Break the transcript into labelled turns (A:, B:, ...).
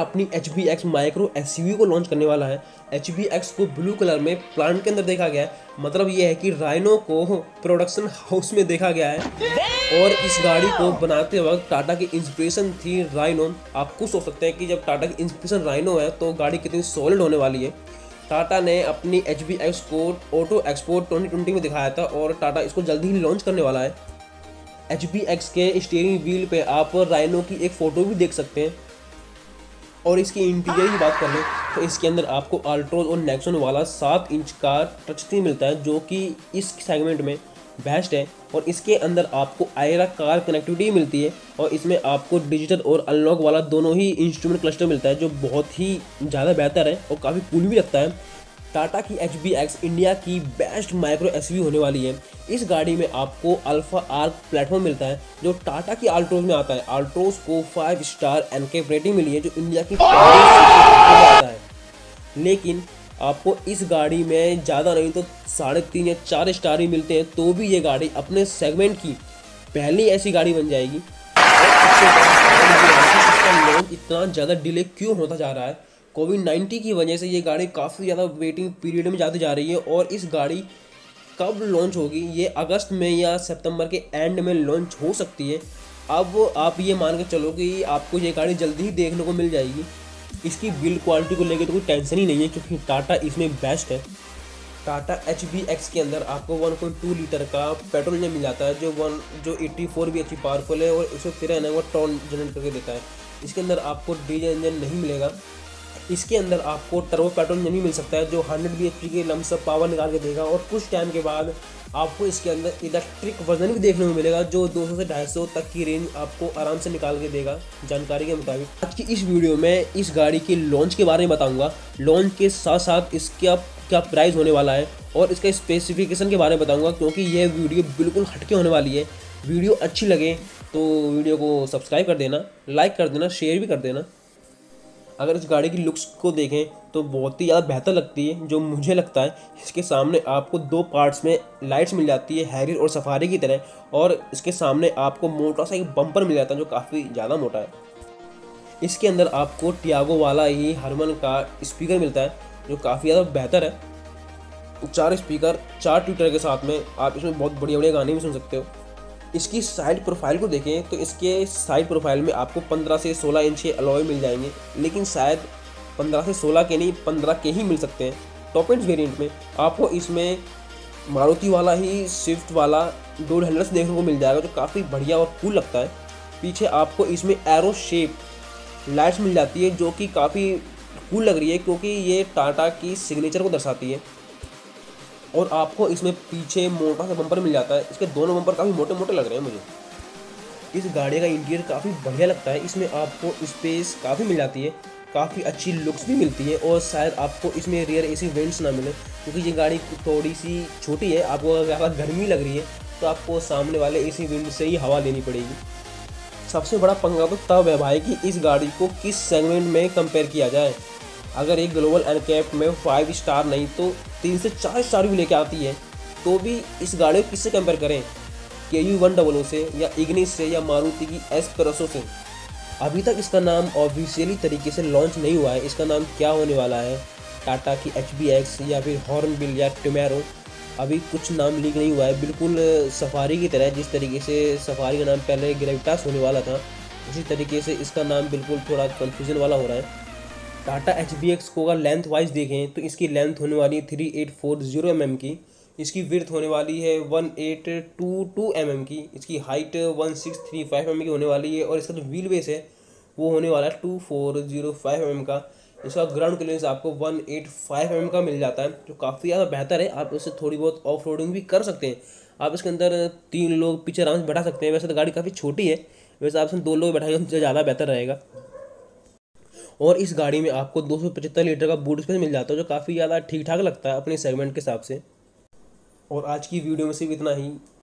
A: अपनी HBX micro SUV को launch करने वाला है। HBX को ब्लू कलर में प्लांट के अंदर देखा गया है, मतलब ये है कि राइनो को प्रोडक्शन हाउस में देखा गया है। और इस गाड़ी को बनाते वक्त टाटा की इंस्पिरेशन थी राइनो। आप खुद सोच सकते हैं कि जब टाटा की इंस्पिरेशन राइनो है तो गाड़ी कितनी सॉलिड होने वाली है। टाटा ने अपनी HBX को ऑटो एक्सपो 2020 में दिखाया था और टाटा इसको जल्दी ही लॉन्च करने वाला है। HBX के स्टीयरिंग व्हील पे आप राइनो की एक फ़ोटो भी देख सकते हैं। और इसकी इंटीरियर की बात कर लें तो इसके अंदर आपको अल्ट्रोज और नेक्सॉन वाला 7 इंच का टच स्क्रीन मिलता है, जो कि इस सेगमेंट में बेस्ट है। और इसके अंदर आपको आयरा कार कनेक्टिविटी मिलती है और इसमें आपको डिजिटल और अनलॉक वाला दोनों ही इंस्ट्रूमेंट क्लस्टर मिलता है, जो बहुत ही ज़्यादा बेहतर है और काफ़ी कूल भी लगता है। टाटा की HBX इंडिया की बेस्ट माइक्रो एसयूवी होने वाली है। इस गाड़ी में आपको अल्फा आर्क प्लेटफॉर्म मिलता है जो टाटा की अल्ट्रोज में आता है। अल्ट्रोज को 5 स्टार एनकेप रेटिंग मिली है, जो इंडिया की आता है। लेकिन आपको इस गाड़ी में ज़्यादा नहीं तो 3.5 या 4 स्टार ही मिलते हैं, तो भी ये गाड़ी अपने सेगमेंट की पहली ऐसी गाड़ी बन जाएगी। इसका लॉन्च इतना ज़्यादा डिले क्यों होता जा रहा है? कोविड-19 की वजह से ये गाड़ी काफ़ी ज़्यादा वेटिंग पीरियड में जाती जा रही है। और इस गाड़ी कब लॉन्च होगी? ये अगस्त में या सितंबर के एंड में लॉन्च हो सकती है। अब आप ये मान के चलो कि आपको ये गाड़ी जल्दी ही देखने को मिल जाएगी। इसकी बिल्ड क्वालिटी को लेकर तो कोई टेंशन ही नहीं है, क्योंकि टाटा इसमें बेस्ट है। टाटा HBX के अंदर आपको 1.2 लीटर का पेट्रोल इंजन मिल जाता है, जो 84 bhp पावरफुल है और 113 है वो टॉर्क जनरेट करके देता है। इसके अंदर आपको डीजल इंजन नहीं मिलेगा। इसके अंदर आपको टर्बो पेट्रोल इंजन भी मिल सकता है, जो 100 bhp के लमसम पावर निकाल के देगा। और कुछ टाइम के बाद आपको इसके अंदर इलेक्ट्रिक वर्जन भी देखने को मिलेगा, जो 200 से 250 तक की रेंज आपको आराम से निकाल के देगा, जानकारी के मुताबिक। आज की इस वीडियो में इस गाड़ी के लॉन्च के बारे में बताऊंगा, लॉन्च के साथ साथ इसका क्या प्राइस होने वाला है और इसका स्पेसिफिकेशन के बारे में बताऊंगा, क्योंकि यह वीडियो बिल्कुल हटके होने वाली है। वीडियो अच्छी लगे तो वीडियो को सब्सक्राइब कर देना, लाइक कर देना, शेयर भी कर देना। अगर इस गाड़ी की लुक्स को देखें तो बहुत ही ज़्यादा बेहतर लगती है, जो मुझे लगता है। इसके सामने आपको 2 पार्ट्स में लाइट्स मिल जाती है, हैरियर और सफारी की तरह। और इसके सामने आपको मोटा सा एक बम्पर मिल जाता है, जो काफ़ी ज़्यादा मोटा है। इसके अंदर आपको टियागो वाला ही हरमन का स्पीकर मिलता है, जो काफ़ी ज़्यादा बेहतर है। 4 स्पीकर 4 ट्विटर के साथ में आप इसमें बहुत बढ़िया बढ़िया गाने भी सुन सकते हो। इसकी साइड प्रोफाइल को देखें तो इसके साइड प्रोफाइल में आपको 15 से 16 इंच के अलॉय मिल जाएंगे, लेकिन शायद 15 से 16 के नहीं 15 के ही मिल सकते हैं। टॉप एंड वेरिएंट में आपको इसमें मारुति वाला ही स्विफ्ट वाला डोर हैंडल्स देखने को मिल जाएगा, जो काफ़ी बढ़िया और कूल लगता है। पीछे आपको इसमें एरो शेप लाइट्स मिल जाती है, जो कि काफ़ी कूल लग रही है, क्योंकि ये टाटा की सिग्नेचर को दर्शाती है। और आपको इसमें पीछे मोटा सा बम्पर मिल जाता है। इसके दोनों बम्पर काफ़ी मोटे मोटे लग रहे हैं मुझे। इस गाड़ी का इंटीरियर काफ़ी बढ़िया लगता है। इसमें आपको स्पेस काफ़ी मिल जाती है, काफ़ी अच्छी लुक्स भी मिलती है। और शायद आपको इसमें रियर AC वेंट्स ना मिले, क्योंकि ये गाड़ी थोड़ी सी छोटी है। आपको अगर ज़्यादा गर्मी लग रही है तो आपको सामने वाले AC वेंट से ही हवा लेनी पड़ेगी। सबसे बड़ा पंगा तो तब है भाई कि इस गाड़ी को किस सेगमेंट में कंपेयर किया जाए। अगर एक ग्लोबल एनकैप में 5 स्टार नहीं तो 3 से 4 स्टार भी लेके आती है, तो भी इस गाड़ी को किससे कंपेयर करें? KU100 से या इग्निस से या मारुति की एस्प्रेसो से? अभी तक इसका नाम ऑफिशियली तरीके से लॉन्च नहीं हुआ है। इसका नाम क्या होने वाला है, टाटा की HBX या फिर हॉर्नबिल या टमैरो, अभी कुछ नाम लीक नहीं हुआ है। बिल्कुल सफारी की तरह, जिस तरीके से सफारी का नाम पहले ग्रेविटास होने वाला था, उसी तरीके से इसका नाम बिल्कुल थोड़ा कन्फ्यूजन वाला हो रहा है। टाटा HBX को अगर लेंथ वाइज देखें तो इसकी लेंथ होने वाली है 3840 mm की। इसकी विड्थ होने वाली है 1822 mm की। इसकी हाइट 1635 mm की होने वाली है। और इसका जो व्हील बेस है वो होने वाला है 2405 mm का। इसका ग्राउंड क्लियरेंस आपको 185 mm का मिल जाता है, जो काफ़ी ज़्यादा बेहतर है। आप इससे थोड़ी बहुत ऑफ रोडिंग भी कर सकते हैं। आप इसके अंदर 3 लोग पीछे आराम से बैठा सकते हैं। वैसे तो गाड़ी काफ़ी छोटी है, वैसे आप इसमें 2 लोग बैठाएंगे तो ज़्यादा बेहतर रहेगा। और इस गाड़ी में आपको 275 लीटर का बूट स्पेस मिल जाता है, जो काफ़ी ज़्यादा ठीक ठाक लगता है अपने सेगमेंट के हिसाब से। और आज की वीडियो में सिर्फ इतना ही।